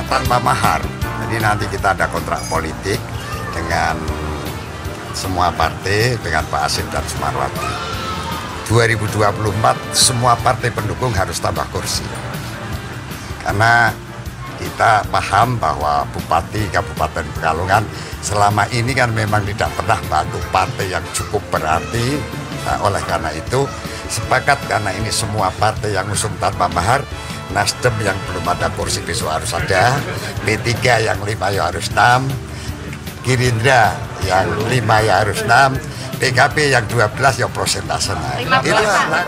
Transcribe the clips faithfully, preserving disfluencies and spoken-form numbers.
tanpa mahar. Jadi nanti kita ada kontrak politik dengan semua partai, dengan Pak Hasim dan Sumarwati. dua ribu dua puluh empat semua partai pendukung harus tambah kursi. Karena kita paham bahwa Bupati Kabupaten Pekalongan selama ini kan memang tidak pernah bantu partai yang cukup berarti. Nah, oleh karena itu sepakat karena ini semua partai yang usung tanpa mahar. Nasdem yang belum ada kursi besok harus ada, P tiga yang lima ya harus enam, Gerindra yang lima ya harus enam, P K B yang dua belas ya prosentase naik. Itulah.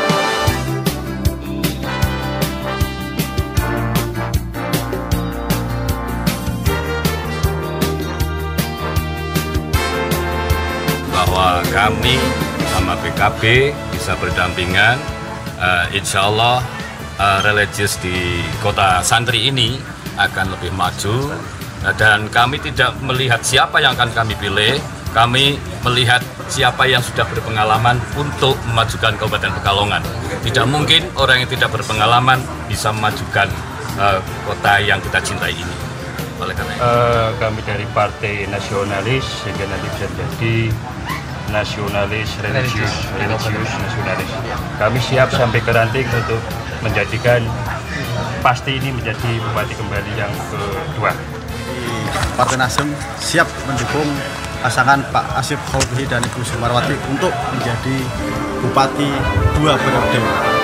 Bahwa kami sama P K B bisa berdampingan, uh, insya Allah uh, religius di kota santri ini akan lebih maju, uh, dan kami tidak melihat siapa yang akan kami pilih, kami melihat siapa yang sudah berpengalaman untuk memajukan Kabupaten Pekalongan. Tidak mungkin orang yang tidak berpengalaman bisa memajukan uh, kota yang kita cintai ini. Oleh karena itu, uh, kami dari Partai Nasionalis sehingga nanti bisa jadi nasionalis, religius, religius, nasionalis. Kami siap sampai ke ranting untuk menjadikan pasti ini menjadi bupati kembali yang kedua. Partai Nasdem siap mendukung pasangan Pak Asif Khawrihi dan Ibu Sumarwati untuk menjadi bupati dua periode.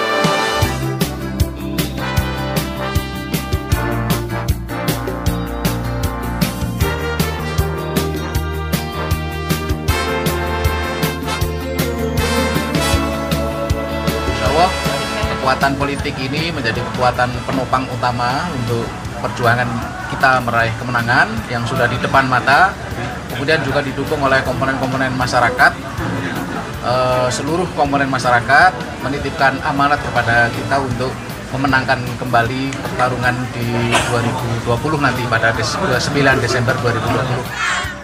Kekuatan politik ini menjadi kekuatan penopang utama untuk perjuangan kita meraih kemenangan yang sudah di depan mata, kemudian juga didukung oleh komponen-komponen masyarakat. E, seluruh komponen masyarakat menitipkan amanat kepada kita untuk memenangkan kembali pertarungan di dua ribu dua puluh nanti pada sembilan Desember dua ribu dua puluh.